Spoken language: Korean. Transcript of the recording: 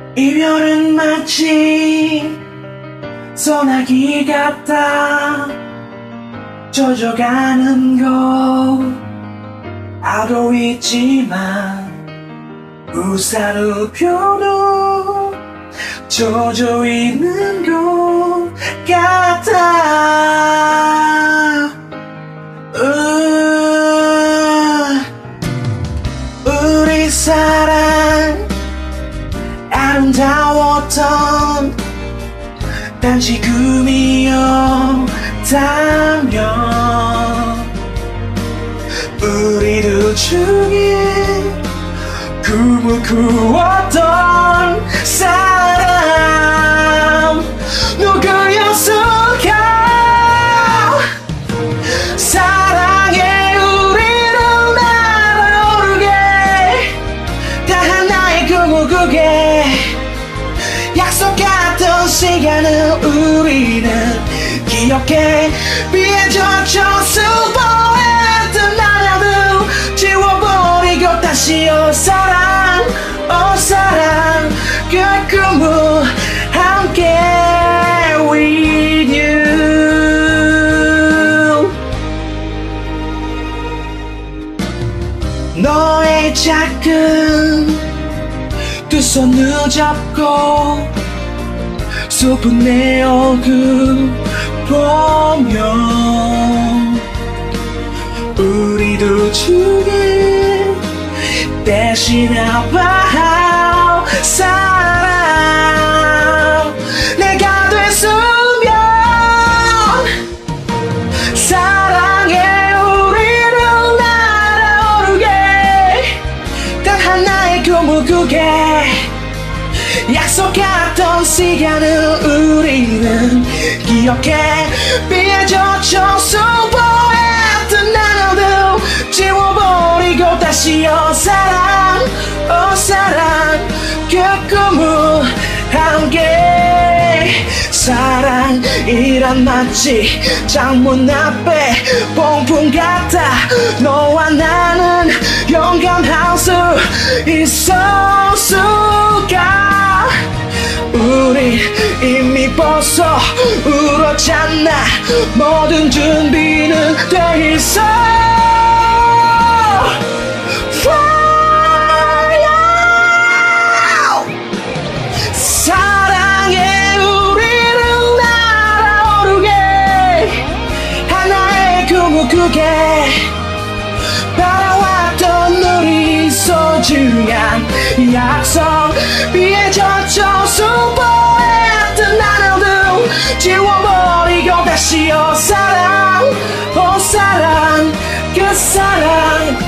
이별은 마치 소나기 같다. 젖어가는 거 알고 있지만 우산을 펴도 젖어 있는 것 같아. 우리 사랑 아름다웠던 단지 꿈이었다면 우리 둘 중에 꿈을 꾸었던 사람 누구였을까? 사랑해 우리를 날아오르게 다 하나의 꿈을 꾸게 약속했던 시간을 우리는 기억해. 비에 젖혀 슬퍼했던 나날들 지워버리고 다시 사랑 그 꿈을 함께 with you. 너의 작은 두 손을 잡고 슬픈 내 얼굴 보면 우리 둘 중에 대신해봐 사랑 내가 됐으면 사랑해 우리를 날아오르게 단 하나의 꿈을 꾸게 약속했던 시간을 우리는 기억해. 비에 젖혀 슬퍼했던 나날들 지워버리고 다시 사랑 그 꿈을 함께. 사랑이란 마치 창문 앞에 봉풍 같아. 너와 나는 용감할 수 있었을까? 우리 이미 벌써 울었잖아. 모든 준비는 돼 있어. 사랑해 우리를 날아오르게 하나의 꿈을 꾸게 바라왔던 우리 소중한 약속. 비에 젖혀 슬퍼했던 나날들 지워버리고 다시 사랑 그 사랑